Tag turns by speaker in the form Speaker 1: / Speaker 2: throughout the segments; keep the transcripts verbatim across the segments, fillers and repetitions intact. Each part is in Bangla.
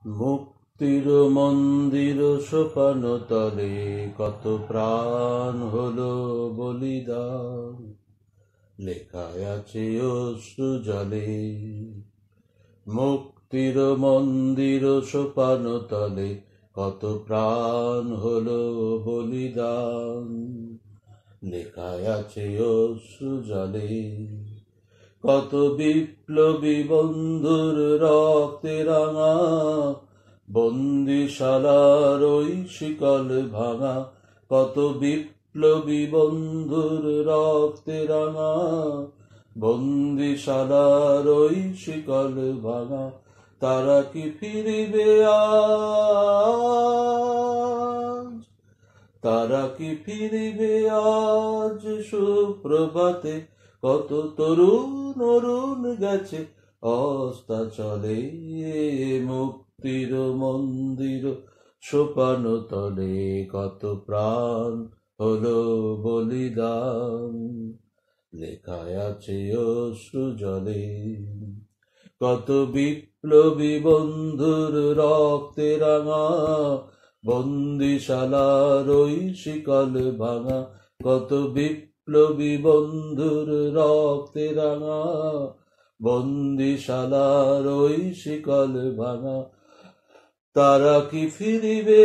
Speaker 1: মুক্তির মন্দির সোপান তলে কত প্রাণ হলো বলিদান, লেখায় আছে অশ্রু জলে। মুক্তির মন্দির সোপান তলে কত প্রাণ হলো বলিদান, লেখায় আছে অশ্রু জলে। কত বিপ্লবী বন্ধুর রক্তে রাঙা বন্দিশালার ওই শিকল ভাঙা, কত বিপ্লবী বন্ধুর রক্তে রাঙা বন্দিশালার ওই শিকল ভাঙা। তারা কি ফিরিবে আজ, তারা কি ফিরিবে আজ সুপ্রভাতে? কত তরুণ অরুণ গেছে অস্তাচলে, মুক্তির মন্দির সোপান তলে কত প্রাণ হলো বলিদান, লেখায় আছে অশ্রু জলে। কত বিপ্লবী বন্ধুর রক্তে রাঙা বন্দিশালার ওই শিকল ভাঙা, কত বিপ্লবী বন্ধুর রক্তে রাঙা বন্দিশালার ওই শিকল ভাঙা। তারা কি ফিরিবে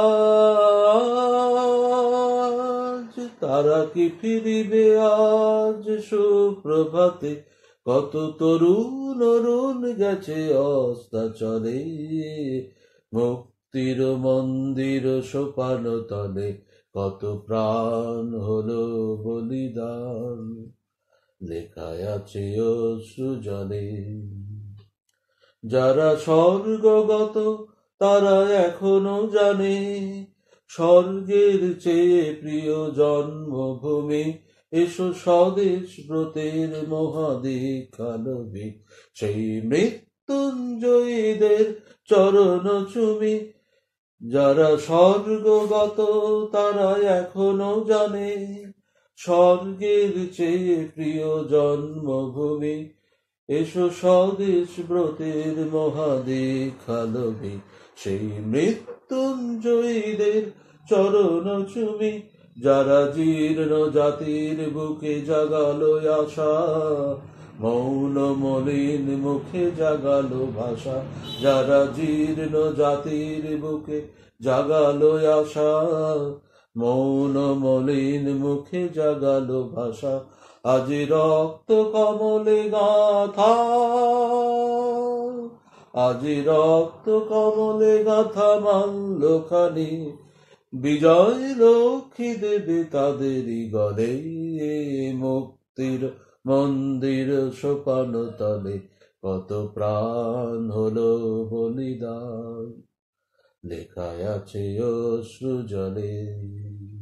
Speaker 1: আজ, তারা কি ফিরিবে আজ সুপ্রভাতে? কত তরুণ অরুণ গেছে অস্তাচলে, মুক্তির মন্দির সোপান তলে কত প্রাণ হলো বলিদান, লেখায় আছে অশ্রু জলে। যারা স্বর্গগত তারা এখনো জানে স্বর্গের চেয়ে প্রিয় জন্মভূমি। এসো স্বদেশ ব্রতের মহাদীক্ষা লবি, সেই মৃত্যুঞ্জয়ীদের চরণ চুমি। যারা স্বর্গগত তারা এখনো জানে স্বর্গের চেয়ে প্রিয় জন্মভূমি। এসো স্বদেশ ব্রতের মহাদীক্ষা লবি, সেই মৃত্যুঞ্জয়ীদের চরণ চুমি। যারা জীর্ণ জাতির বুকে জাগালো আশা, মৌন মলিন মুখে জাগালো ভাষা। যারা জীর্ণ জাতির বুকে জাগালো আশা, মৌন মলিন মুখে জাগালো ভাষা। আজ রক্ত কমলে গাথা, আজ রক্ত কমলে গাথা মাল্যখানি, বিজয় লক্ষ্মী দেবে তাদেরই গলে। মুক্তির মন্দির সোপান তলে কত প্রাণ হলো বলিদান, লেখায় আছে অশ্রু জলে।